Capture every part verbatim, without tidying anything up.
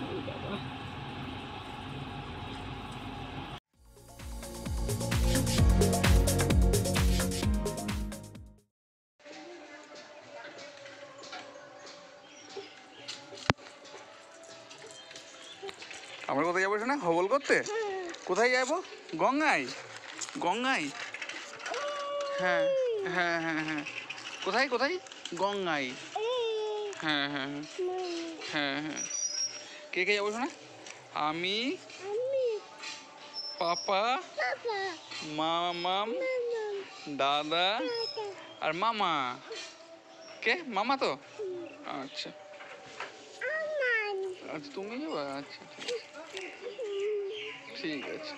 আমরা কোথায় যাবো শোনা হবল করতে? কোথায় যাবো? গঙ্গায়? গঙ্গায়? হ্যাঁ হ্যাঁ হ্যাঁ হ্যাঁ। কোথায় কোথায়? গঙ্গায়। হ্যাঁ হ্যাঁ হ্যাঁ হ্যাঁ। কে কে যাবো শোনা? আমি, পাপা, মামাম, দাদা আর মামা। কে মামা তো? আচ্ছা আচ্ছা তুমি যাবা? আচ্ছা ঠিক আছে।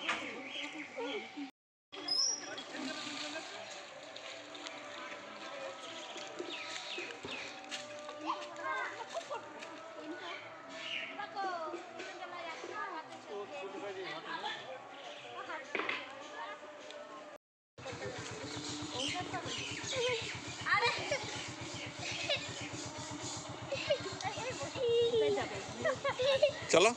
চলো।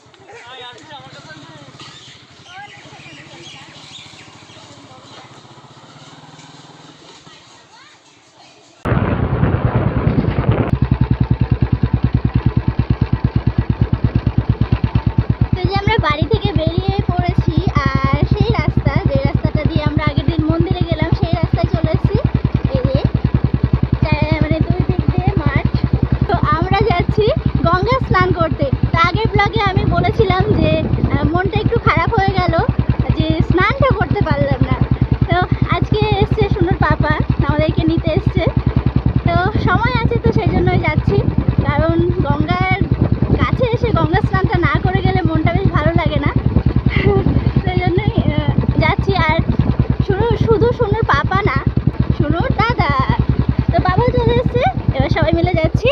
বাড়ি থেকে বেরিয়ে পড়েছি আর সেই রাস্তা যে রাস্তাটা দিয়ে আমরা আগের দিন মন্দিরে গেলাম সেই রাস্তায় চলে এসেছি। এই মানে দুই দিক দিয়ে মাঠ। তো আমরা যাচ্ছি গঙ্গা স্নান করতে। তো আগের ব্লগে আমি বলেছিলাম যে মনটা একটু খারাপ হয়ে গেল যে স্নানটা করতে পারলাম না। তো আজকে এসছে সুনুর পাপা আমাদেরকে নিতে এসছে। তো সময় আছে তো সেই জন্যই যাচ্ছি, কারণ গঙ্গার কাছে এসে গঙ্গা স্নানটা না করে গেলে মনটা বেশ ভালো লাগে না। সেই জন্যই যাচ্ছি। আর শুনু শুধু সুনুর পাপা না, সুনুর দাদা তো বাবা চলে এসছে। এবার সবাই মিলে যাচ্ছি।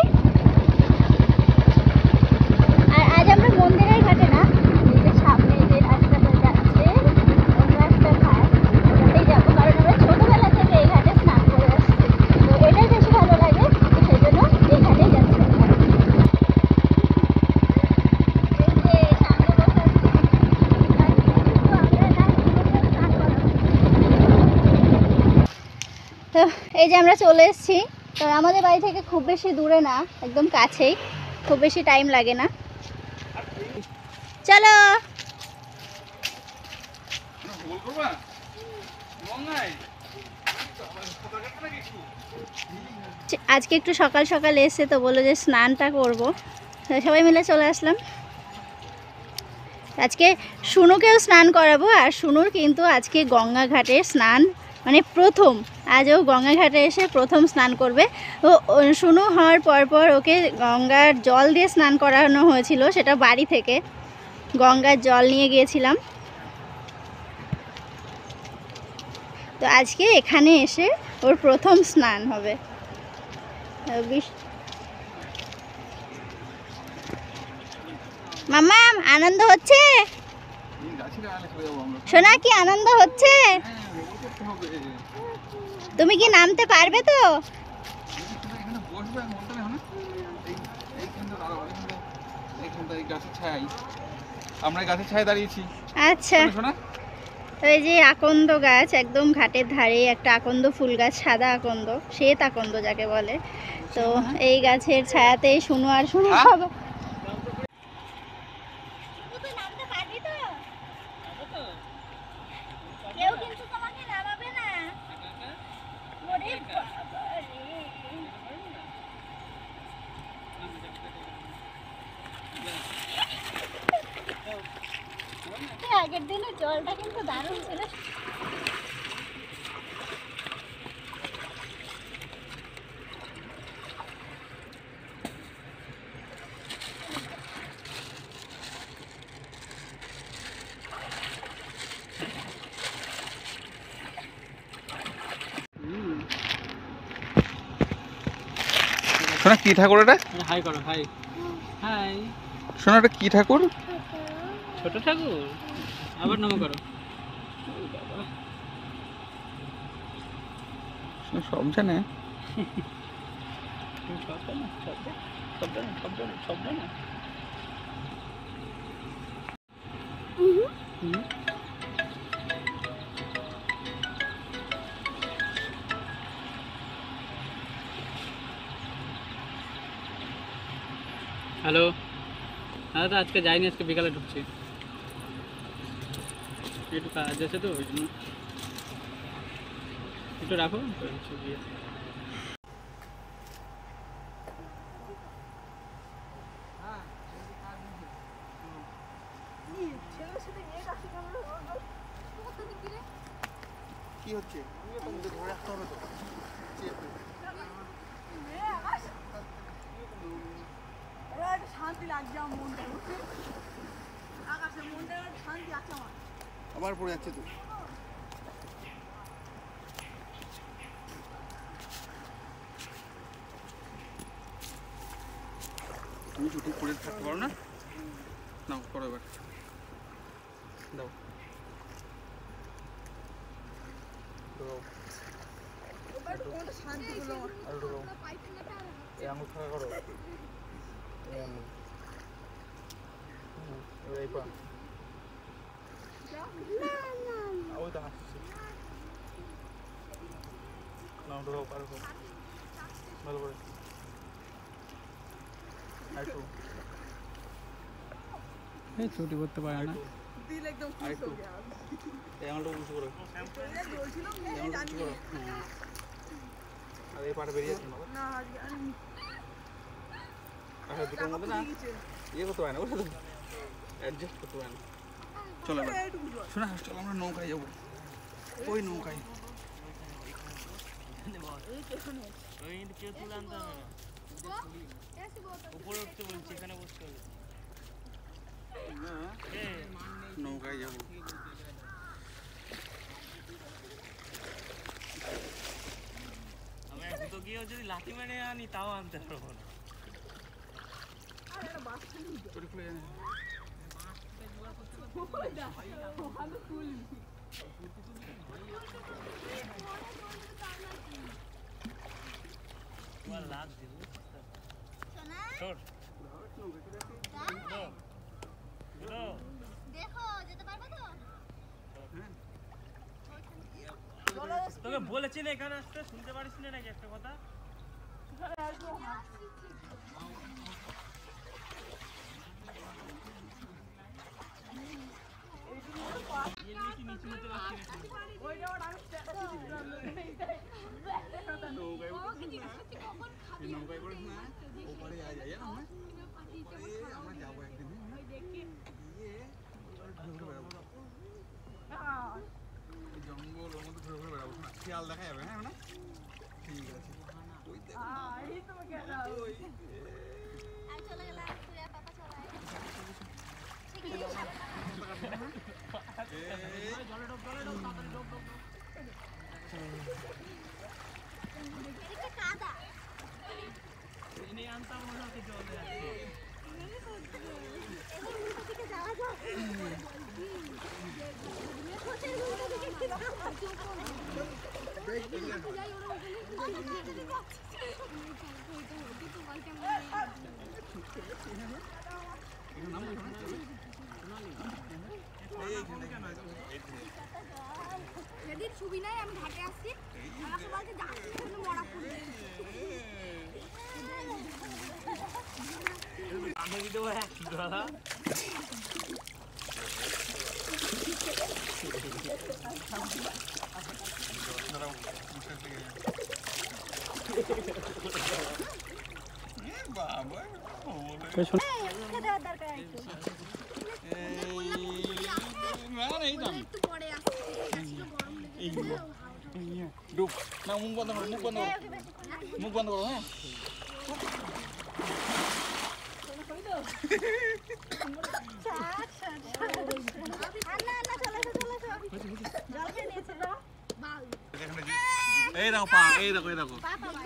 আর আজ আমরা মন্দিরের ঘাটে না, সামনে যে রাস্তাটা যাচ্ছে অন্য একটা ঘাট, ওটাতেই যাবো। কারণ আমরা ছোটোবেলা থেকে এই ঘাটে স্নান করে আসছি, তো এটাই বেশি ভালো লাগে। সেই জন্য এই ঘাটেই যাচ্ছি। তো এই যে আমরা চলে এসেছি। তো আমাদের বাড়ি থেকে খুব বেশি দূরে না, একদম কাছেই, খুব বেশি টাইম লাগে না। চলো। আজকে একটু সকাল সকাল এসে তো বললো যে স্নানটা করবো, সবাই মিলে চলে আসলাম। আজকে সুনুকেও স্নান করাবো। আর সুনুর কিন্তু আজকে গঙ্গা ঘাটে স্নান মানে প্রথম, আজও গঙ্গা ঘাটে এসে প্রথম স্নান করবে। ও সুনু হওয়ার পর পর ওকে গঙ্গার জল দিয়ে স্নান করানো হয়েছিল, সেটা বাড়ি থেকে গঙ্গার জল নিয়ে গিয়েছিলাম। তো আজকে এখানে এসে ওর প্রথম স্নান হবে। মামা আনন্দ হচ্ছে? সোনা কি আনন্দ হচ্ছে? তুমি কি নামতে পারবে তো? আচ্ছা, ওই যে আকন্দ গাছ একদম ঘাটের ধারে, একটা আকন্দ ফুল গাছ, সাদা আকন্দ, শ্বেত আকন্দ যাকে বলে। তো এই গাছের ছায়াতেই শুনু আর শুনু বাবা। আগের দিনের জলটা কিন্তু দারুণ ছিল। শোনা কি ঠাকুর এটা? হাই করো, হাই হাই। শোনা এটা কি ঠাকুর? ছোট ঠাকুর। আবার নম করো। সব জানে। সব জানো, সব জানো, সব জানো, সব জানো, সব জানো। হ্যালো, হ্যাঁ দাদা আজকে যাইনি, আজকে বিকালে ঢুকছি, একটু কাজ আছে তো ওই জন্য। একটু রাখো গিয়ে। কি হচ্ছে ধরে রাখতে হবে তো। শান্তি লাগছে আমার মনটা, আকাশে মনটা শান্তি আছে আমার। আবার পড়ে যাচ্ছে তো। তুমি ছুটি করে থাকতে পারো না? নাও করো এবার, দাও এবার মনটা শান্তি হলো আমার। আর ঢোকাও, এই আঙুল ফাঁকা করো, এই আঙুল, এবার এই পা, ওই তো হাসছে, নাও ঢোকাও, পারো ভালো করে, আরেকটু, এই ছুটি করতে পারে না। দিল একদম খুশ আরেকটু, হয়ে গেল। এই আঙুলটা উঁচু করো, এই বলছিল এই মেয়ে আঙুলটা জানি উঁচু করো, হুম। আর এই পাটা বেরিয়ে যাচ্ছে না, না আজকে আমি আচ্ছা দুটোর মধ্যে না ইয়ে করতে পারে না, ওটা তো অ্যাডজাস্ট করতে পারে না। চলো এবার এইটুকু জল। শোনা, চলো আমরা নৌকায় যাবো, ওই নৌকায়। নৌকায় যাবো, যদি লাঠি মেরে আনি তাও আনতে পারবো না। চলে খুলে জানে লাভ দিব দেখো যেতে পারবো তো? তোকে বলেছি না এখানে আসতে, শুনতে পারিস না নাকি একটা কথা? নৌকায় করে না ওপারে যায় যায় না আমরা যাবো একদিন, জঙ্গল ওর মধ্যে ঘুরে ঘুরে বেড়াবো না, খেয়াল দেখা যাবে। হ্যাঁ না ঠিক আছে, ওই ওই আর চলে গেলাম তুই পাপা চলে জলে ডোব জলে ডোব তাড়াতাড়ি ডোব ডোব ডোব। এটা কাদা এনে আনতাম মনে হচ্ছে জলে যাচ্ছে। এদিকে যাওয়া যাক। যেদিন ছবি নাই আমি ঘাটে আসছি, আমাকে বলছে যাচ্ছি কিন্তু মরা পড়বে। আমি দিতে এক দাদা একটু পরে আসছি, ডুব না, মুখ বন্ধ করো, মুখ বন্ধ করো, মুখ বন্ধ করো। হ্যাঁ এই দেখো পা, এই দেখো এই দেখো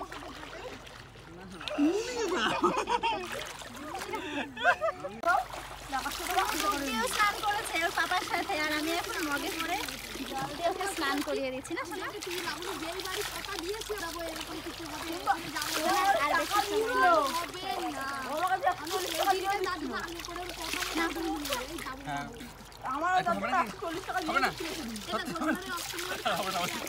স্নান করেছে ওর পাপার সাথে, আর আমি এখন মগে করে জল দিয়ে ওকে স্নান করিয়ে দিচ্ছি না শোনা। তুমি বাবু যেই বাড়ি কথা দিয়েছি যাবো এরকম কিছু হবে আর বেশি সময় নেই। হবে না। হ্যাঁ আচ্ছা, হবে নাকি? হবে না সত্যি হবে না? হবে না, হবে না।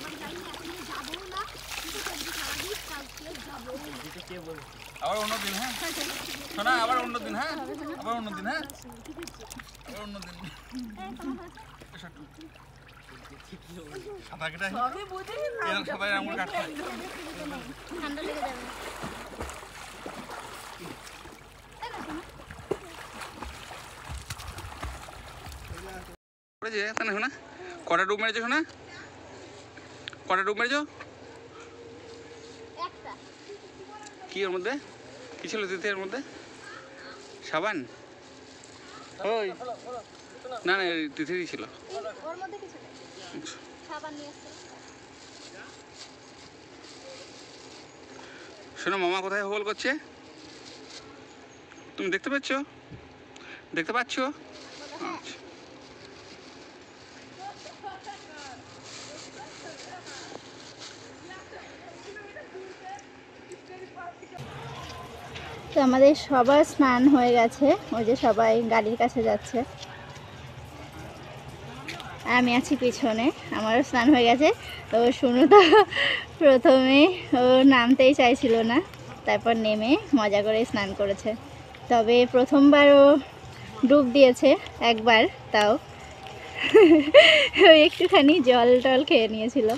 আবার অন্য দিন, হ্যাঁ শোনা, আবার অন্য দিন, হ্যাঁ আবার অন্য দিন, হ্যাঁ আবার অন্য দিন। এসো একটু। সাঁতার কেটে আসি। এরকম সাঁতারের আঙুল কাটতে হয়। ঠান্ডা লেগে যাবে। পড়েছে তা না শোনা? কটা ডুব মেরেছো শোনা? কটা ডুব মেরেছো? একটা কি ওর মধ্যে কি ছিল তিথির মধ্যে? সাবান? ওই না না তিথিরই ছিল। ওর মধ্যে কিছু নেই, সাবান নিয়ে এসছে। শোনো, মামা কোথায় হোল করছে? তুমি দেখতে পাচ্ছ? দেখতে পাচ্ছ? আচ্ছা। তো আমাদের সবার স্নান হয়ে গেছে, ওই যে সবাই গাড়ির কাছে যাচ্ছে, আমি আছি পিছনে, আমারও স্নান হয়ে গেছে। তো শুনু তো প্রথমে ও নামতেই চাইছিল না, তারপর নেমে মজা করে স্নান করেছে। তবে প্রথমবার ও ডুব দিয়েছে একবার, তাও ও একটুখানি জল টল খেয়ে নিয়েছিল।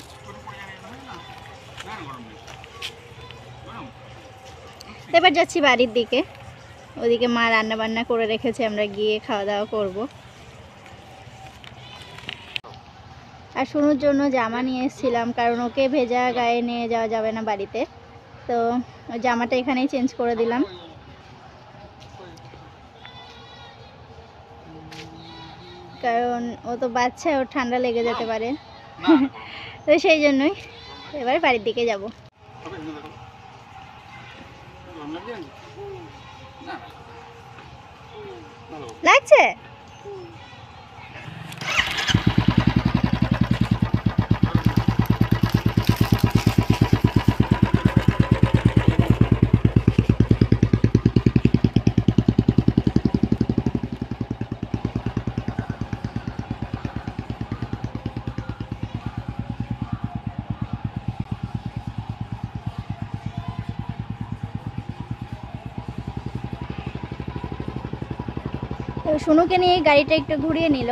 এবার যাচ্ছি বাড়ির দিকে, ওদিকে মা রান্না বান্না করে রেখেছে, আমরা গিয়ে খাওয়া দাওয়া করব। আর শুনুর জন্য জামা নিয়ে এসেছিলাম, কারণ ওকে ভেজা গায়ে নিয়ে যাওয়া যাবে না বাড়িতে, তো ওই জামাটা এখানেই চেঞ্জ করে দিলাম, কারণ ও তো বাচ্চা, ওর ঠান্ডা লেগে যেতে পারে। তো সেই জন্যই এবার বাড়ির দিকে যাব। লাগছে? তো শুনুকে নিয়ে গাড়িটা একটু ঘুরিয়ে নিল।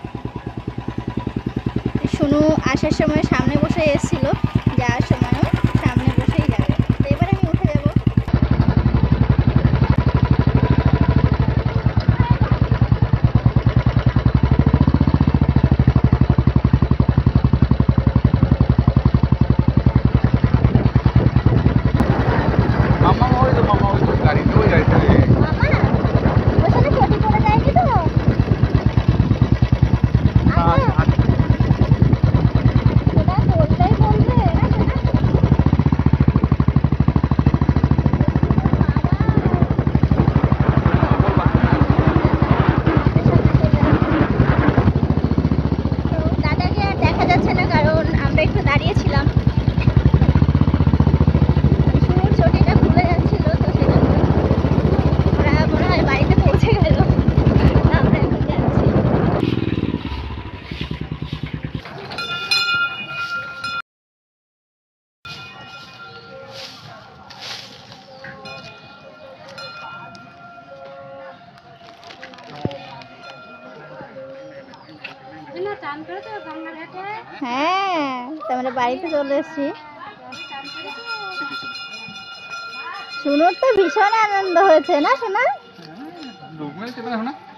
শুনু আসার সময় সামনে বসে এসেছিল, যাওয়ার সময়ও সামনে বসেই যাবে। তো এবার আমি উঠে যাব। মামা ওই তো, মামা ওই তো গাড়িতে, ওই গাড়িতে। মামা ওর সাথে চটি পড়ে যায়নি তো? সেটা বলতেই বলবে না সেটা? দাদাকে আর দেখা যাচ্ছে না, কারণ আমরা একটু দাঁড়িয়েছিলাম, শুনুর চটিটা খুলে যাচ্ছিল, তো সেজন্য ওরা মনে হয় বাড়িতে পৌঁছে গেল, আমরা এখন যাচ্ছি। হ্যাঁ, তো আমরা বাড়িতে চলে এসেছি। শুনুর তো ভীষণ আনন্দ হয়েছে না শোনা? ডুব মেরেছে না শোনা?